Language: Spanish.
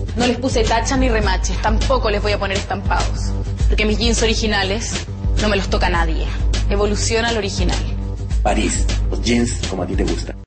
No les puse tachas ni remaches, tampoco les voy a poner estampados. Porque mis jeans originales no me los toca nadie. Evoluciona al original. París, los jeans como a ti te gustan.